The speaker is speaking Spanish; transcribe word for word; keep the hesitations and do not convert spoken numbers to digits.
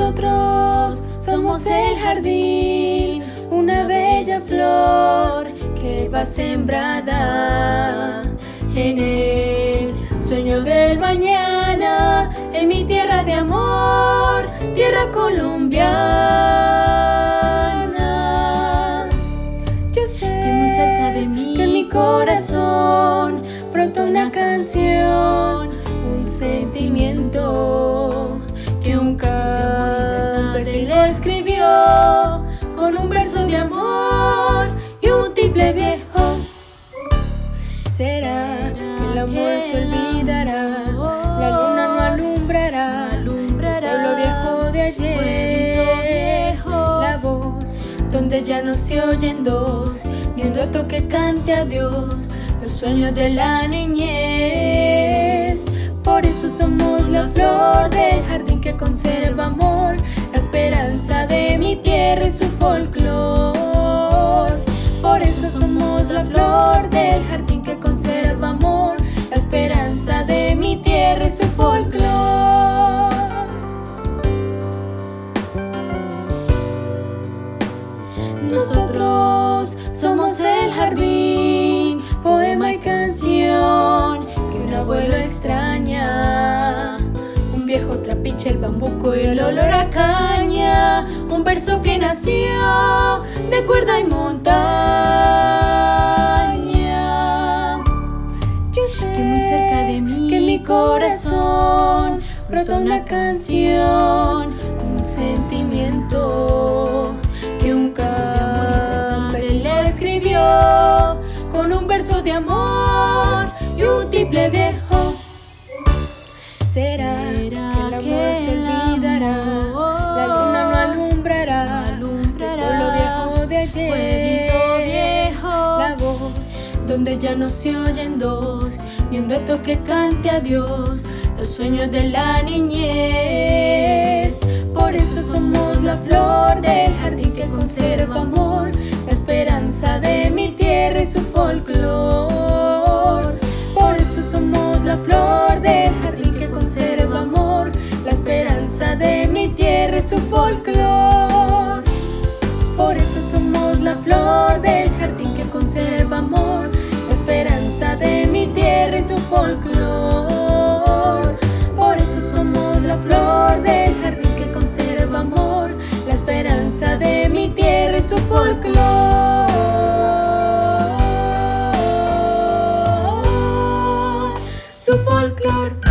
Nosotros somos el jardín, una bella flor que va sembrada en el sueño del mañana, en mi tierra de amor, tierra colombiana. Yo sé que muy cerca de mí, que en mi corazón brota una canción, un sentimiento que un campesino escribió con un verso de amor y un tiple viejo. ¿Será que el amor se olvidará? La luna no alumbrará el pueblo viejo de ayer. La voz donde ya no se oyen dos, ni un rato que cante a Dios los sueños de la niñez. Por eso somos la flor del jardín que conserva amor, la esperanza de mi tierra y su folclor. Por eso somos la flor del jardín que conserva amor, la esperanza de mi tierra y su folclor. Nosotros somos el jardín, poema y canción que un abuelo extraña, un viejo trapiche, el bambuco y el olor a caña, un verso que nació de cuerda y montaña. Yo sé que muy cerca de mí, que en mi corazón brota una canción, un sentimiento que un campesino escribió con un verso de amor y un tiple viejo. ¿Será que el amor se olvidará? La luna no alumbrará el pueblo viejo de ayer. La voz donde ya no se oyen dos, ni un reto que cante a Dios los sueños de la niñez. Por eso somos la flor del jardín que conserva amor, la esperanza de mi tierra y su folclor. Por eso somos la flor del jardín que conserva amor, la esperanza de mi tierra y su folclor. Por eso somos la flor del jardín que conserva amor, la esperanza de mi tierra y su folclor. Por eso somos la flor del jardín que conserva amor, la esperanza de mi tierra y su folclor. Su folclor.